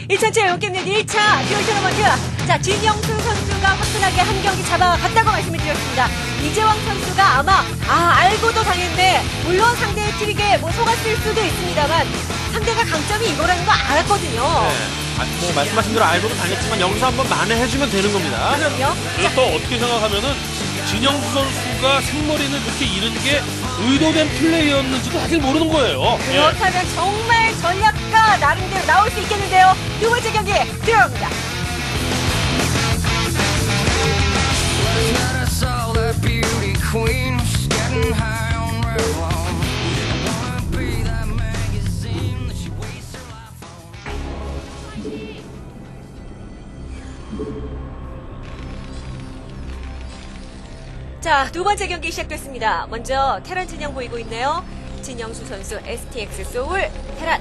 2007 게임넷 1차 듀얼 토너먼트. 자, 진영수 선수가 화끈하게 한 경기 잡아갔다고 말씀을 드렸습니다. 이재왕 선수가 아마 알고도 당했네. 물론 상대의 트릭에 속았을 수도 있습니다만 상대가 강점이 이거라는 거 알았거든요. 네. 말씀하신 대로 알고도 당했지만 여기서 한번 만회해주면 되는 겁니다. 그럼요. 그래서 또 어떻게 생각하면은 진영수 선수가 생머리는 그렇게 잃은 게 의도된 플레이였는지도 사실 모르는 거예요. 그렇다면 정말 전략가 나름대로 나올 수 있겠는데요. 두 번째 경기 들어갑니다. 자, 두 번째 경기 시작됐습니다. 먼저 테란 진영 보이고 있네요. 진영수 선수 STX 소울 테란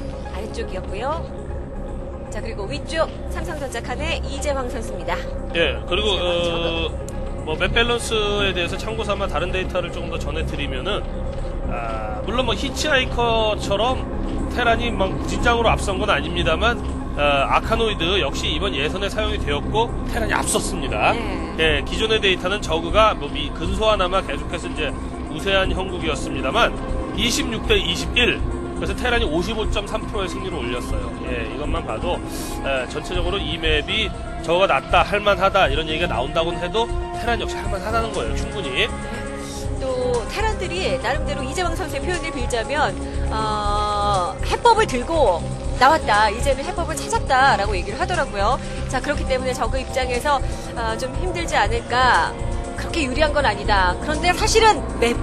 아래쪽이었고요. 자, 그리고 위쪽 삼성전자 칸의 이재황 선수입니다. 예, 그리고 맵 밸런스에 대해서 참고 삼아 다른 데이터를 조금 더 전해드리면은 물론 히치하이커처럼 테란이 막 진장으로 앞선 건 아닙니다만 아카노이드 역시 이번 예선에 사용이 되었고 테란이 앞섰습니다. 예, 기존의 데이터는 저그가 근소하나마 계속해서 이제 우세한 형국이었습니다만 26대 21. 그래서 테란이 55.3%의 승리를 올렸어요. 예, 이것만 봐도 전체적으로 이 맵이 저거가 낫다, 할만하다 이런 얘기가 나온다고는 해도 테란 역시 할만하다는 거예요. 충분히. 또 테란들이 나름대로 이재왕 선수의 표현을 빌자면 해법을 들고 나왔다. 이제는 해법을 찾았다라고 얘기를 하더라고요. 자, 그렇기 때문에 저그 입장에서 좀 힘들지 않을까. 그렇게 유리한 건 아니다. 그런데 사실은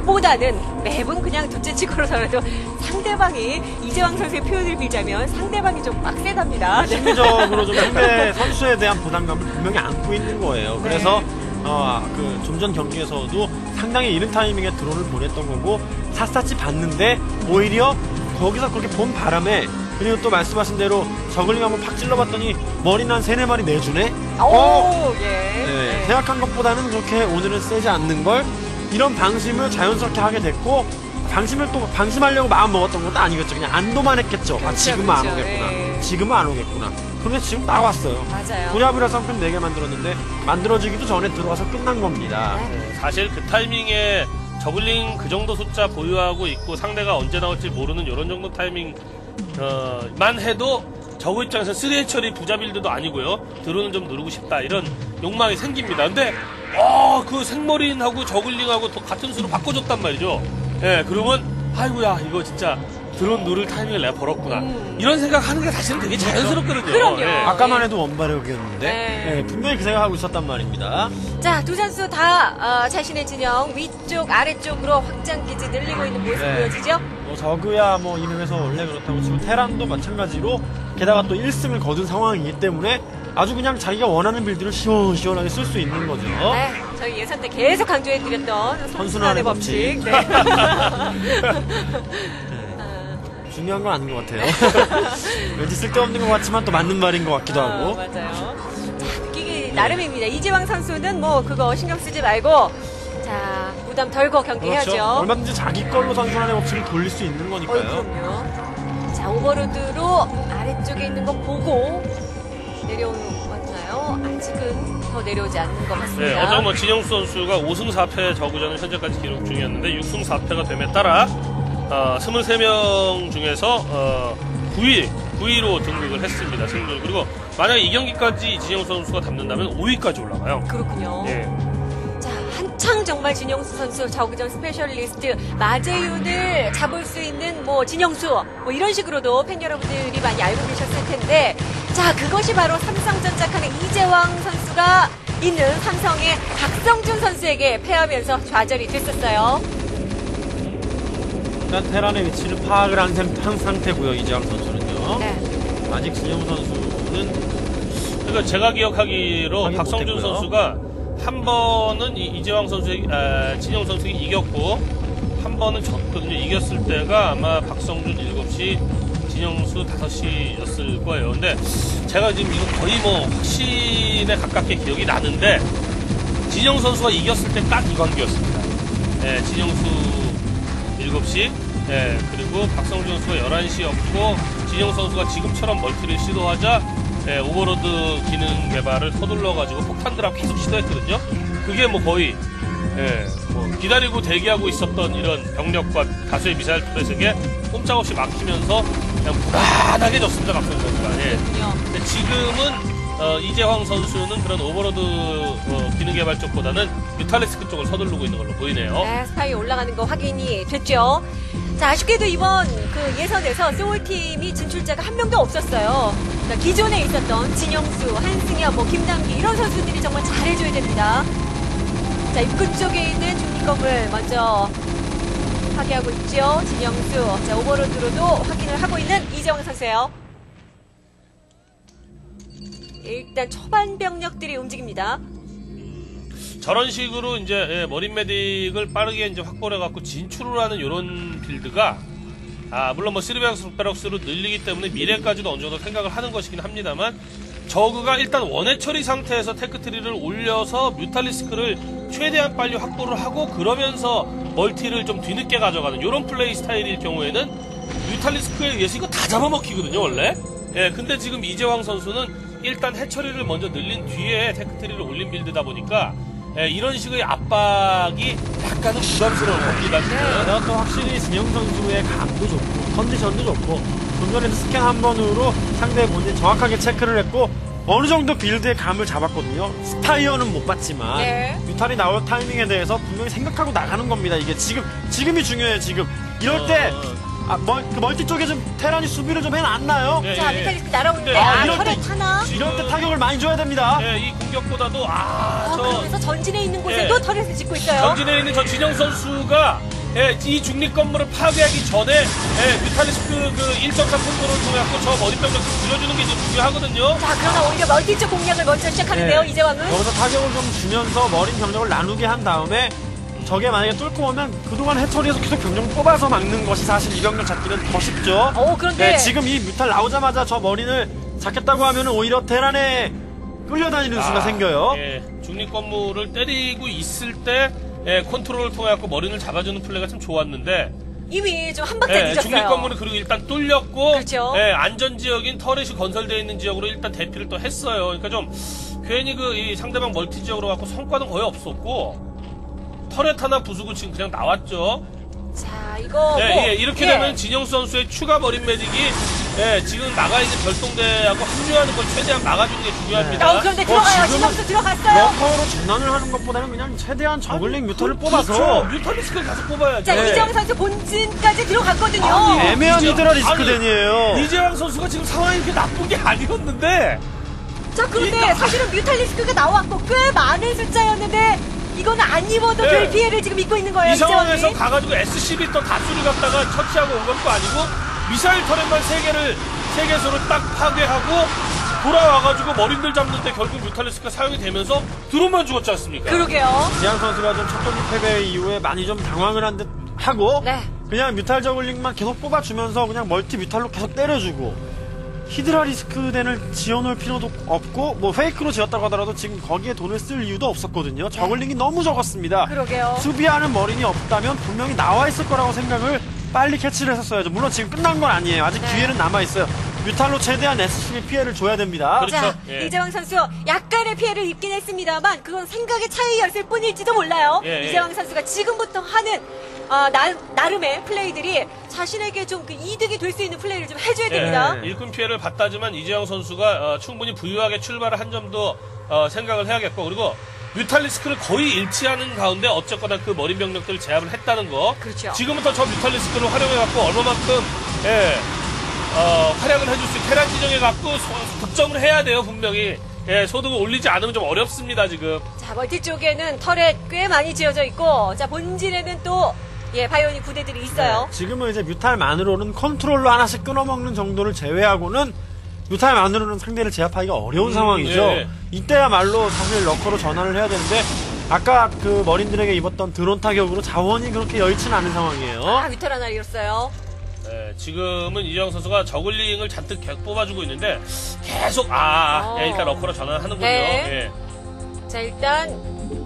맵은 그냥 둘째치고로서라도 상대방이 이재왕 선수의 표현을 빌자면 상대방이 좀 빡세답니다. 심리적으로 좀 상대 선수에 대한 부담감을 분명히 안고 있는 거예요. 그래서 좀 전 경기에서도 상당히 이른 타이밍에 드론을 보냈던 거고 샅샅이 봤는데 오히려 거기서 그렇게 본 바람에 그리고 또 말씀하신 대로 저글링 한번 팍 찔러봤더니 머리는 한 3-4마리 내주네? 네, 생각한 것보다는 그렇게 오늘은 세지 않는 걸 이런 방심을 자연스럽게 하게 됐고 방심하려고 마음 먹었던 것도 아니겠죠. 그냥 안도만 했겠죠. 그렇죠, 지금은 그렇죠. 안 오겠구나. 예. 지금은 안 오겠구나. 그런데 지금 나왔어요. 맞아요. 구랴부랴 상품 4개 만들었는데 만들어지기도 전에 들어와서 끝난 겁니다. 사실 그 타이밍에 저글링 그 정도 숫자 보유하고 있고 상대가 언제 나올지 모르는 이런 정도 타이밍 만 해도 저그 입장에서 3회 처리 부자 빌드도 아니고요. 드론은 좀 누르고 싶다 이런 욕망이 생깁니다. 근데 그 생머린하고 저글링하고 같은 수로 바꿔줬단 말이죠. 예, 그러면 아이고야 이거 진짜 드론 누를 타이밍을 내가 벌었구나. 이런 생각하는 게 사실은 되게 자연스럽거든요. 그럼요. 예. 아까만 해도 원발력이었는데 네. 분명히 그 생각하고 있었단 말입니다. 자, 두 선수 다 자신의 진영 위쪽 아래쪽으로 확장기지 늘리고 있는 모습 보여지죠? 저그야 이 맵에서 원래 그렇다고 지금 테란도 마찬가지로 게다가 또 1승을 거둔 상황이기 때문에 아주 그냥 자기가 원하는 빌드를 시원시원하게 쓸 수 있는 거죠. 네, 저희 예선 때 계속 강조해드렸던 선순환의 법칙. 네. 중요한 건 아닌 것 같아요. 왠지 쓸데없는 것 같지만 또 맞는 말인 것 같기도 하고. 맞아요. 자, 느끼기 나름입니다. 이재왕 선수는 그거 신경 쓰지 말고 자, 부담 덜고 경기해야죠. 그렇죠. 얼마든지 자기 걸로 선순환의 법칙을 돌릴 수 있는 거니까요. 그럼요. 자, 오버로드로 아래쪽에 있는 거 보고 내려왔나요? 아직은 더 내려오지 않는 것 같습니다. 네, 어제 진영수 선수가 5승 4패 저그전을 현재까지 기록 중이었는데 6승 4패가 됨에 따라 23명 중에서 9위로 등극을 했습니다. 승률. 그리고 만약에 이 경기까지 진영수 선수가 담는다면 5위까지 올라가요. 그렇군요. 예. 자, 한창 정말 진영수 선수 저그전 스페셜리스트 마재윤을 잡을 수 있는 진영수 이런 식으로도 팬 여러분들이 많이 알고 계셨을 텐데 자, 그것이 바로 삼성전자 칸의 이재왕 선수가 있는 삼성의 박성준 선수에게 패하면서 좌절이 됐었어요. 일단 테란의 위치를 파악을 한 상태고요. 이재왕 선수는요. 네. 아직 진영 선수는 그러니까 제가 기억하기로 확인 박성준 못했고요. 선수가 한 번은 이재왕 선수의 진영 선수에게 이겼고 한 번은 졌거든요. 이겼을 때가 아마 박성준 7시, 진영수 5시였을 거예요. 근데 제가 지금 이거 거의 확신에 가깝게 기억이 나는데 진영 선수가 이겼을 때 딱 이 관계였습니다. 네, 진영수 7시, 네, 그리고 박성준 선수가 11시였고 진영 선수가 지금처럼 멀티를 시도하자 오버로드 기능 개발을 서둘러가지고 폭탄 드랍 계속 시도했거든요. 그게 뭐 거의 뭐 기다리고 대기하고 있었던 이런 병력과 다수의 미사일 투렛에게 꼼짝없이 막히면서 그냥 무난하게 졌습니다. 박성현 선수가. 근데 지금은 이재황 선수는 그런 오버로드 기능 개발 쪽보다는 뮤탈리스크 쪽을 서두르고 있는 걸로 보이네요. 네, 스파이 올라가는 거 확인이 됐죠. 자, 아쉽게도 이번 그 예선에서 소울팀이 진출자가 한 명도 없었어요. 그러니까 기존에 있었던 진영수, 한승엽, 김남기 이런 선수들이 정말 잘해줘야 됩니다. 자, 입구 쪽에 있는 중립검을 먼저 파괴하고 있죠. 진영수. 자, 오버로드로도 확인을 하고 있는 이재황 선수예요. 일단 초반 병력들이 움직입니다. 저런 식으로 이제 머린 메딕을 빠르게 이제 확보를 해갖고 진출을 하는 이런 빌드가 물론 뭐 3배럭스로 늘리기 때문에 미래까지도 어느 정도 생각을 하는 것이긴 합니다만 저그가 일단 원해 처리 상태에서 테크트리를 올려서 뮤탈리스크를 최대한 빨리 확보를 하고 그러면서 멀티를 좀 뒤늦게 가져가는 이런 플레이 스타일일 경우에는 뮤탈리스크에 의해서 이거 다 잡아먹히거든요 원래. 근데 지금 이재황 선수는 일단 해처리를 먼저 늘린 뒤에 테크트리를 올린 빌드다 보니까 이런 식의 압박이 약간은 부담스러운 겁니다. 내가 또 확실히 진영 선수의 감도 좋고 컨디션도 좋고 전전에서 스캔 한 번으로 상대의 본진 정확하게 체크를 했고 어느 정도 빌드의 감을 잡았거든요. 스타이어는 못 봤지만 뮤탈이 나올 타이밍에 대해서 분명히 생각하고 나가는 겁니다. 이게 지금이 중요해요. 지금 이럴 때 그 멀티 쪽에 좀 테란이 수비를 좀 해놨나요? 자, 뮤탈리스크 날아오는데 이럴 때 타격을 많이 줘야 됩니다. 이 공격보다도 그러면서 전진에 있는 곳에도 터렛을 짓고 있어요. 전진에 있는 저 진영 선수가 이 중립 건물을 파괴하기 전에 뮤탈리스크 그 1.3 콤보를 통해서 저 머리병력을 줄여주는 게 이제 중요하거든요. 자, 그러나 오히려 멀티 쪽 공략을 먼저 시작하는데요. 이재왕은 여기서 타격을 좀 주면서 머린 병력을 나누게 한 다음에 저게 만약에 뚫고 오면 그동안 해처리에서 계속 병력을 뽑아서 막는 것이 사실 이 병력 잡기는 더 쉽죠. 그런데 지금 이 뮤탈 나오자마자 저 머린을 잡겠다고 하면 오히려 테란에 끌려다니는 수가 생겨요. 중립 건물을 때리고 있을 때 컨트롤을 통해 갖고 머린을 잡아주는 플레이가 참 좋았는데 이미 좀 한 박자 늦었어요. 중립 건물을 그리고 일단 뚫렸고 그렇죠. 안전 지역인 터렛이 건설되어 있는 지역으로 일단 대피를 또 했어요. 그러니까 좀 괜히 이 상대방 멀티 지역으로 갖고 성과는 거의 없었고 터렛 하나 부수고 지금 그냥 나왔죠. 자, 이거 이렇게 되면 진영수 선수의 추가 머린 매직이 지금 나가 있는 별동대하고 합류하는 걸 최대한 막아주는 게 중요합니다. 그런데 들어가요. 진영수 들어갔어요. 러커로 전환을 하는 것보다는 그냥 최대한 저글링 뮤탈을 뽑아서 그렇죠. 뮤탈리스크를 가서 뽑아야죠. 자, 이재왕 선수 본진까지 들어갔거든요. 애매한 히드라 리스크덴이에요. 이재왕 선수가 지금 상황이 그렇게 나쁜 게 아니었는데 자, 그런데 사실은 뮤탈리스크가 나왔고 꽤 많은 숫자였는데 이거는 안 입어도 별 피해를 지금 입고 있는 거예요. 이 상황에서 가가지고 SCB 또 다수를 갖다가 처치하고 온 것도 아니고 미사일 터렛만 3개소를 딱 파괴하고 돌아와가지고 머린들 잡는데 결국 뮤탈리스크가 사용이 되면서 드론만 죽었지 않습니까? 그러게요. 지한 선수가 좀 첫 경기 패배 이후에 많이 좀 당황을 한 듯 하고 그냥 뮤탈 저글링만 계속 뽑아주면서 그냥 멀티 뮤탈로 계속 때려주고 히드라 리스크덴을 지어놓을 필요도 없고 뭐 페이크로 지었다고 하더라도 지금 거기에 돈을 쓸 이유도 없었거든요. 저글링이 너무 적었습니다. 그러게요. 수비하는 머린이 없다면 분명히 나와 있을 거라고 생각을 빨리 캐치를 했었어야죠. 물론 지금 끝난 건 아니에요. 아직 뒤에는 남아있어요. 뮤탈로 최대한 SCB 피해를 줘야 됩니다. 그렇죠. 자, 이재왕 선수 약간의 피해를 입긴 했습니다만 그건 생각의 차이였을 뿐일지도 몰라요. 이재왕 선수가 지금부터 하는 나름의 플레이들이 자신에게 좀 그 이득이 될 수 있는 플레이를 좀 해줘야 됩니다. 일꾼 피해를 봤다지만 이재왕 선수가 충분히 부유하게 출발을 한 점도 생각을 해야겠고 그리고 뮤탈리스크를 거의 일치하는 가운데 어쨌거나 그 머린 병력들을 제압을 했다는 거. 그렇죠. 지금부터 저 뮤탈리스크를 활용해갖고 얼마만큼 활약을 해줄 수 있는 테란 지정해갖고 득점을 해야 돼요 분명히. 소득을 올리지 않으면 좀 어렵습니다 지금. 자, 멀티 쪽에는 터렛 꽤 많이 지어져 있고 자, 본진에는 또 바이오닉 부대들이 있어요. 지금은 이제 뮤탈만으로는 컨트롤로 하나씩 끊어먹는 정도를 제외하고는 뮤탈만으로는 상대를 제압하기가 어려운 상황이죠. 이때야말로 사실 러커로 전환을 해야 되는데 아까 그 머린들에게 입었던 드론 타격으로 자원이 그렇게 여의치는 않은 상황이에요. 뮤탈 하나 잃었어요. 지금은 이재왕 선수가 저글링을 잔뜩 계속 뽑아주고 있는데 계속 일단 러커로 전환하는군요. 자, 일단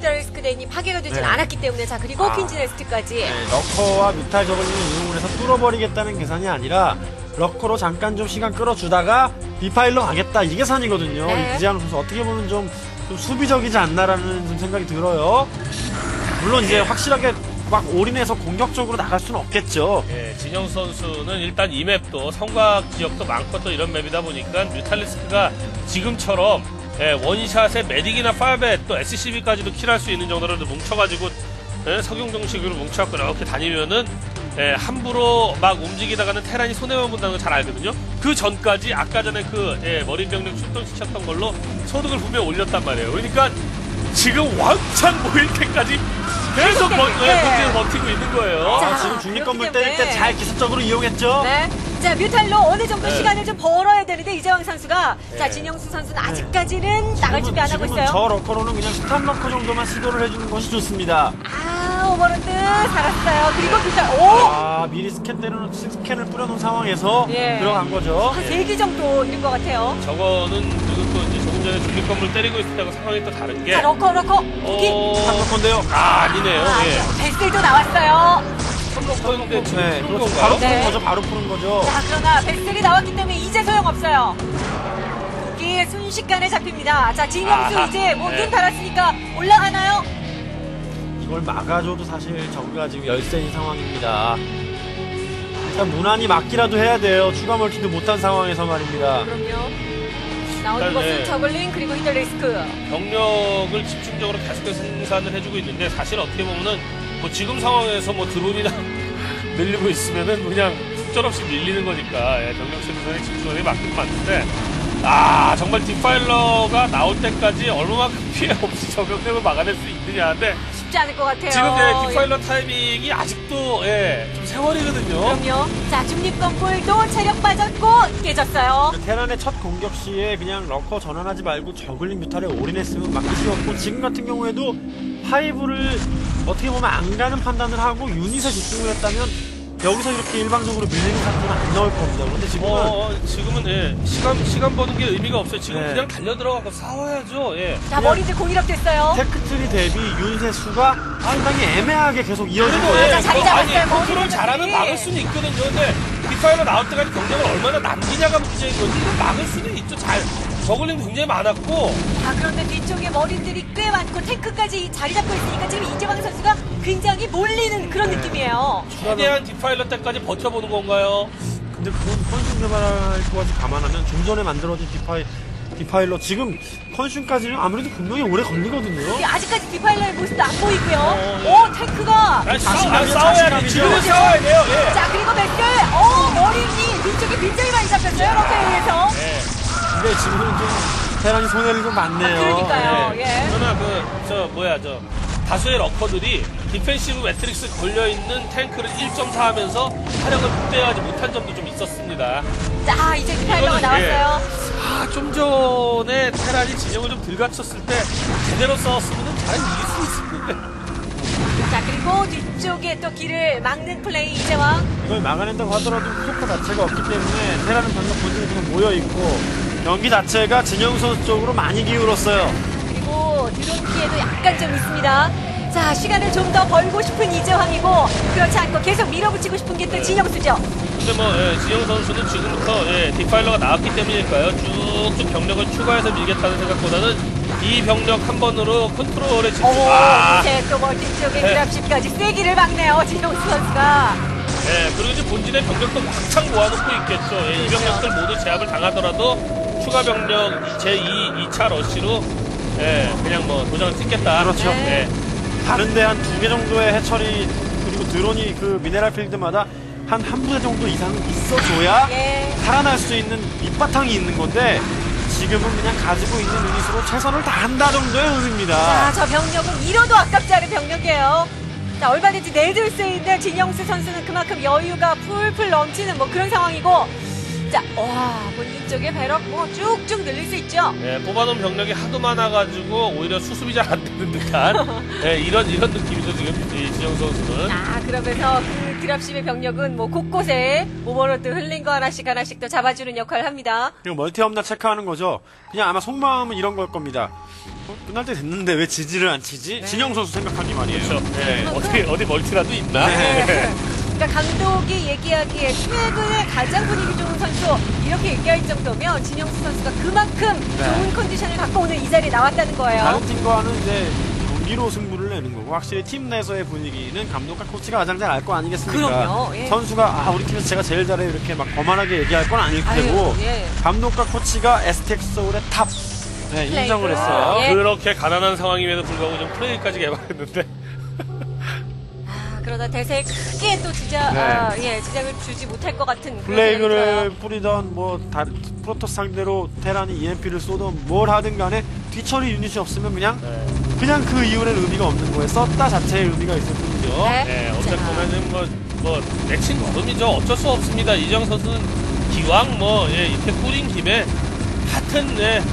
히드라리스크 대인이 파괴가 되진 네. 않았기 때문에 자 그리고 아. 퀸즈 네스트까지 네, 러커와 뮤탈 저글링을 이용을 해서 뚫어버리겠다는 계산이 아니라 러커로 잠깐 좀 시간 끌어주다가 디파일러 가겠다 이게 산이거든요. 네. 이재양 선수 어떻게 보면 좀 수비적이지 않나라는 좀 생각이 들어요. 물론 이제 확실하게 막 올인해서 공격적으로 나갈 수는 없겠죠. 예, 진영 선수는 일단 이 맵도 성곽 지역도 많고 또 이런 맵이다 보니까 뮤탈리스크가 지금처럼 원샷에 메딕이나 파이벳 또 SCB까지도 킬할 수 있는 정도로 뭉쳐가지고 석용정식으로 뭉쳐갖고 이렇게 다니면은 함부로 막 움직이다가는 테란이 손해만 본다는 거 잘 알거든요. 그 전까지 아까 전에 그 머리병력 출동시켰던 걸로 소득을 분명히 올렸단 말이에요. 그러니까 지금 왕창 모일 때까지 계속 버티고 있는 거예요. 자, 지금 중립 건물 그렇기 때릴 때 때문에. 잘 기술적으로 이용했죠. 네. 자, 뮤탈로 어느 정도 네. 시간을 좀 벌어야 되는데 이재왕 선수가 자, 네. 진영수 선수는 아직까지는 나갈 준비 안 하고 지금은 있어요. 저 러커로는 그냥 스탑 러커 정도만 시도를 해주는 것이 좋습니다. 아, 오버로드 살았어요. 그리고 뮤탈 오! 아, 미리 스캔을 뿌려놓은 상황에서 예. 들어간 거죠. 한 3기 정도 이른 것 같아요. 저거는 그리고 또 이제 조금 전에 중립 건물 때리고 있을 때가 상황이 또 다른 게 자, 러커 두기. 스탑 러커인데요. 아니네요. 아, 예. 베슬도 나왔어요. 선거인데 지금 네, 푸른 그렇죠. 건가요? 바로 푸는 네. 거죠. 바로 푸는 거죠. 자, 그러나 베슬이 나왔기 때문에 이제 소용없어요. 이게 순식간에 잡힙니다. 자, 진영수 아하. 이제 뭐 네. 눈 달았으니까 올라가나요? 이걸 막아줘도 사실 저그가 지금 열세인 상황입니다. 일단 무난히 막기라도 해야 돼요. 추가 멀티도 못한 상황에서 말입니다. 그럼요. 나오는 일단, 것은 네. 저글링 그리고 히드리스크. 병력을 집중적으로 계속해서 생산을 해주고 있는데 사실 어떻게 보면은 뭐 지금 상황에서 뭐 드론이나 늘리고 있으면은 그냥 속절없이 밀리는 거니까 병력 생산에 집중하는 게 맞긴 맞는데 정말 디파일러가 나올 때까지 얼마만큼 피해 없이 저 병력을 막아낼 수 있느냐인데 쉽지 않을 것 같아요. 지금 디파일러 타이밍이 아직도 좀 세월이거든요. 그럼요. 자, 중립건물도 체력 빠졌고 깨졌어요. 테란의 첫 공격 시에 그냥 러커 전환하지 말고 저글링 뮤탈에 올인했으면 막기 쉬웠고 지금 같은 경우에도 하이브를 어떻게 보면 안 가는 판단을 하고 유닛에 집중을 했다면 여기서 이렇게 일방적으로 밀리는 상태는 안 나올 겁니다. 그런데 지금은 지금은 시간 버는 게 의미가 없어요. 지금 네. 그냥 달려 들어가고 싸워야죠. 자, 머리들 공일업 됐어요. 테크트리 대비 유닛의 수가 상당히 애매하게 계속 이어지고 그리고 자, 자리 잡았어요. 아니, 컨트롤 머리를 잘하면 잡기. 막을 수는 있거든요. 근데 디파일러 나올 때까지 경쟁을 얼마나 남기냐가 문제인 거지. 이거 막을 수는 있죠. 저글링도 굉장히 많았고. 자, 그런데 뒤쪽에 머리들이 꽤 많고 탱크까지 자리 잡고 있으니까 지금 이재광 선수가 굉장히 몰리는 그런 느낌이에요. 최대한 디파일러 때까지 버텨보는 건가요? 근데 그건 컨슘 개발할 것까지 감안하면 좀 전에 만들어진 디파일러 지금 컨슘까지는 아무래도 분명히 오래 걸리거든요. 근데 아직까지 디파일러의 모습도 안 보이고요. 예. 오, 탱크가. 자신감이요, 싸워야 돼. 자신감이죠. 지금 싸워야 돼요. 예. 자, 그리고 맥들. 머리니 뒤쪽에 굉장히 많이 잡혔어요. 럭커에 의해서. 예. 근데 지금은 좀 테란이 손해를 좀 봤네요. 그러니까요. 예. 그러나 다수의 러커들이 디펜시브 매트릭스 걸려있는 탱크를 1.4 하면서 화력을 극대화하지 못한 점도 좀 있었습니다. 자, 이제 디파일러가 이거는, 나왔어요. 좀 전에 테란이 진영을 좀 들갖췄을 때 제대로 싸웠으면 잘 이길 수 있었는데. 자, 그리고 뒤쪽에 또 길을 막는 플레이 이재왕. 이걸 막아낸다고 하더라도 효과 자체가 없기 때문에 테란은 방금 본진에 지금 모여있고 경기 자체가 진영 선수 쪽으로 많이 기울었어요. 그리고 드론 피해도 약간 좀 있습니다. 자, 시간을 좀 더 벌고 싶은 이재왕이고 그렇지 않고 계속 밀어붙이고 싶은 게 또 진영수죠. 근데 진영 선수는 지금부터 디파일러가 나왔기 때문일까요? 쭉쭉 병력을 추가해서 밀겠다는 생각보다는 이 병력 한 번으로 컨트롤에 집중. 이제 또 멀티 쪽에 네. 드랍십까지 세기를 막네요. 진영수 선수가. 그리고 이제 본진의 병력도 왕창 모아놓고 있겠죠. 이 병력들 모두 제압을 당하더라도 추가 병력 제2, 2차 러시로 그냥 도장을 찍겠다. 그렇죠. 네. 다른데 한 2개 정도의 해처리 그리고 드론이 그 미네랄 필드마다 한 부대 정도 이상 있어줘야 예. 살아날 수 있는 밑바탕이 있는 건데 지금은 그냥 가지고 있는 유닛으로 최선을 다한다 정도의 의미입니다. 자, 저 병력은 잃어도 아깝지 않은 병력이에요. 자, 얼마든지 내줄 수 있는 진영수 선수는 그만큼 여유가 풀풀 넘치는 그런 상황이고. 자, 본진 쪽에 배럭 쭉쭉 늘릴 수 있죠. 뽑아놓은 병력이 하도 많아가지고 오히려 수습이 잘 안 되는 듯한 이런 느낌이죠 지금 이 진영 선수는. 그러면서 그 드랍십의 병력은 곳곳에 오버로드 흘린 거 하나씩 또 잡아주는 역할을 합니다. 그리고 멀티 없나 체크하는 거죠. 그냥 아마 속마음은 이런 걸 겁니다. 끝날 때 됐는데 왜 지지를 안 치지? 네. 진영 선수 생각하기 말이에요. 그렇죠. 네. 어디 멀티라도 있나? 네. 그러니까 감독이 얘기하기에 최근에 가장 분위기 좋은 선수 이렇게 얘기할 정도면 진영수 선수가 그만큼 네. 좋은 컨디션을 갖고 오늘 이 자리에 나왔다는 거예요. 다른 팀과는 이제 경기로 승부를 내는 거고 확실히 팀 내에서의 분위기는 감독과 코치가 가장 잘 알 거 아니겠습니까? 그럼요. 예. 선수가 우리 팀에서 제가 제일 잘해 이렇게 막 거만하게 얘기할 건 아닐 테고 아유, 예. 감독과 코치가 STX 서울의 탑 인정을 했어요. 예. 그렇게 가난한 상황임에도 불구하고 좀 플레이까지 개발했는데 그러다 대세에 크게 또 지장을 주지 못할 것 같은 그런 플레이그를 생각이 들어요. 뿌리던 프로토스 상대로 테란이 EMP를 쏘던 뭘 하든 간에 뒤처리 유닛이 없으면 그냥 그 이후에는 의미가 없는 거예요. 썼다 자체의 의미가 있을 뿐이죠. 네. 네, 어쨌거나 뭐 내친 걸음이죠. 어쩔 수 없습니다. 이정 선수는 기왕 이렇게 뿌린 김에 하여튼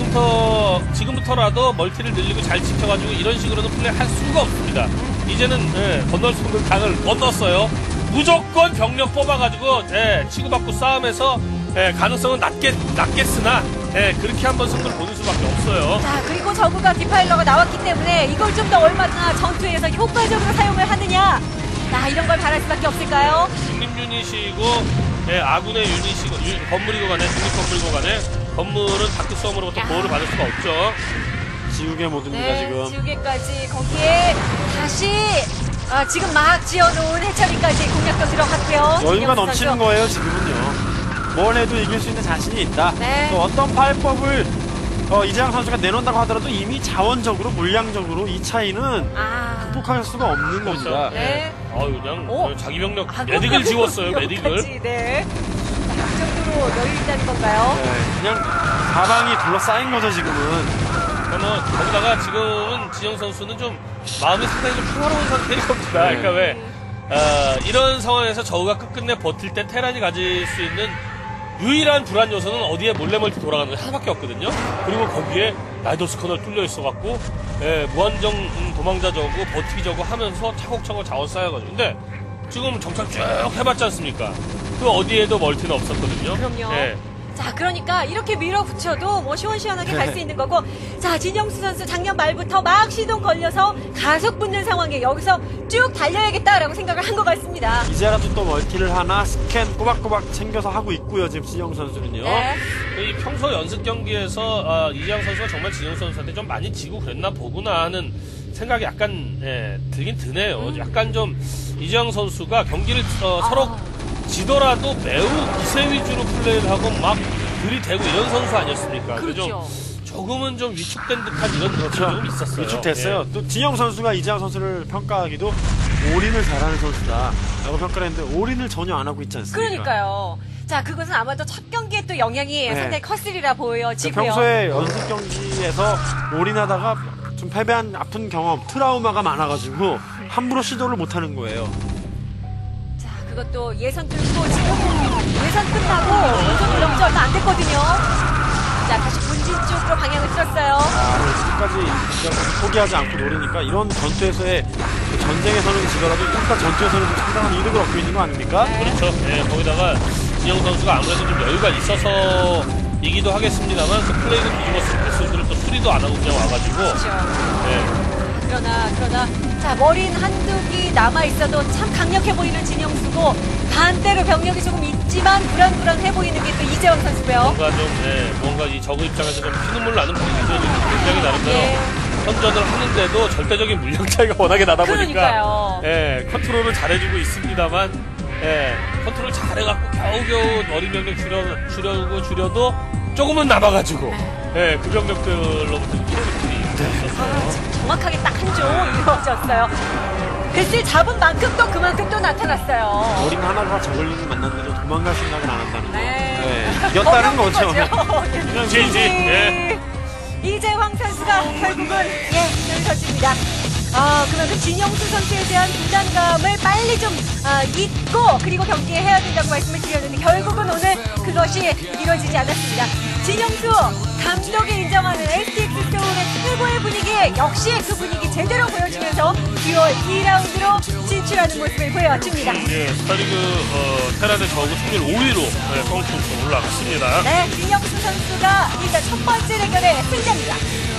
지금부터라도 멀티를 늘리고 잘 지켜가지고 이런 식으로는 플레이할 수가 없습니다. 이제는 건널 수 없는 강을 건넜어요. 무조건 병력 뽑아가지고 치고받고 싸움에서 가능성은 낮겠으나 그렇게 한번 승부를 보는 수밖에 없어요. 자, 그리고 저구가 디파일러가 나왔기 때문에 이걸 좀 더 얼마나 전투에서 효과적으로 사용을 하느냐. 이런 걸 바랄 수밖에 없을까요? 중립 유닛이고 아군의 유닛이고 건물이고 간에 중립 건물이고 간에 건물은 다크 싸움으로부터 보호를 받을 수가 없죠. 지우개 모드입니다 네, 지금. 지우개까지 거기에 다시 지금 막 지어놓은 해처리까지 공략도 들어갔고요. 여유가 진영수 넘치는 선수. 거예요 지금은요. 뭘 해도 이길 수 있는 자신이 있다. 네. 또 어떤 파일법을 이재영 선수가 내놓는다고 하더라도 이미 자원적으로 물량적으로 이 차이는 극복할 수가 없는 겁니다. 네. 그냥 자기 병력 메딕을 지웠어요. 메딕을. 네. 그 정도로 여유 있다는 건가요? 네, 그냥 사방이 둘러싸인 거죠 지금은. 거기다가 지금은 진영 선수는 좀 마음이 상당히 좀 평화로운 상태일 겁니다. 네. 그러니까 왜 이런 상황에서 저우가 끝끝내 버틸 때 테란이 가질 수 있는 유일한 불안 요소는 어디에 몰래 멀티 돌아가는 게 하나밖에 없거든요. 그리고 거기에 라이더스 커널 뚫려 있어갖고 무한정 도망자 저고 버티기 저고 하면서 차곡차곡 자원 쌓여가지고 근데 지금 정찰 쭉 해봤지 않습니까? 그 어디에도 멀티는 없었거든요. 그럼요. 예. 자, 그러니까 이렇게 밀어붙여도 시원시원하게 갈 수 있는 거고, 자, 진영수 선수 작년 말부터 막 시동 걸려서 가속 붙는 상황에 여기서 쭉 달려야겠다라고 생각을 한 것 같습니다. 이제라도 또 멀티를 하나 스캔 꼬박꼬박 챙겨서 하고 있고요 지금 진영 선수는요. 네. 이 평소 연습 경기에서 이재영 선수가 정말 진영 선수한테 좀 많이 지고 그랬나 보구나 하는 생각이 약간 들긴 드네요. 약간 좀 이재영 선수가 경기를 서로 지더라도 매우 기세 위주로 플레이를 하고 막 들이대고 이런 선수 아니었습니까? 그렇죠. 조금은 좀 위축된 듯한 이런 느낌이 좀 있었어요. 위축됐어요. 또 진영 선수가 이재영 선수를 평가하기도 올인을 잘하는 선수다라고 평가를 했는데 올인을 전혀 안 하고 있지 않습니까? 그러니까요. 자, 그것은 아마도 첫 경기에 또 영향이 상당히 컸으리라 보여지고요. 평소에 연습 경기에서 올인하다가 좀 패배한 아픈 경험, 트라우마가 많아가지고 함부로 시도를 못하는 거예요. 자, 그것도 예선 뚫고 지금 예선 끝나고 예선 넘지 얼마 안 됐거든요. 자, 다시 본진 쪽으로 방향을 틀었어요. 지금까지 포기하지 않고 노리니까 이런 전투에서의 전쟁에서는 지더라도 일단 전투에서는 좀 상당한 이득을 얻고 있는 거 아닙니까? 네. 그렇죠. 거기다가 진영 선수가 아무래도 좀 여유가 있어서이기도 하겠습니다만 그 플레이를 뒤집었을 때 스스로 또 수리도 안 하고 그냥 와가지고 그렇죠. 그러나 자, 머린 한두 기 남아있어도 참 강력해 보이는 진영수고 반대로 병력이 조금 있지만 불안불안해 보이는 게 또 이재원 선수고요. 뭔가 이 저그 입장에서 좀 피눈물 나는 분위기죠. 굉장히 나름대로 선전을 하는데도 절대적인 물량 차이가 워낙에 나다 보니까 컨트롤을 잘해주고 있습니다만 컨트롤 잘해갖고 겨우겨우 어린 병력 줄여도 조금은 남아가지고 그 병력들로부터 피해를 있었어요. 정확하게 딱 한 조 이루어졌어요. 글쎄 잡은 만큼 또 그만큼 또 나타났어요. 어린 하나가 저글링을 만났는데도 도망갈 생각을 안 한다는 거. 네. 이겼다는 거죠. 그냥 지지. 이재황 선수가 결국은 힘을 졌습니다. 그만큼 진영수 선수에 대한 부담감을 빨리 좀 잊고 그리고 경기에 해야 된다고 말씀을 드렸는데 결국은 오늘 그것이 이루어지지 않았습니다. 진영수 감독이 인정하는 STX 서울의 최고의 분위기 역시 그 분위기 제대로 보여주면서 9월 2라운드로 진출하는 모습을 보여줍니다. 스타리그 테란의 저그 승률 5위로 뻥뻥 올라갔습니다. 네, 진영수 선수가 일단 첫 번째 대결의 승자입니다.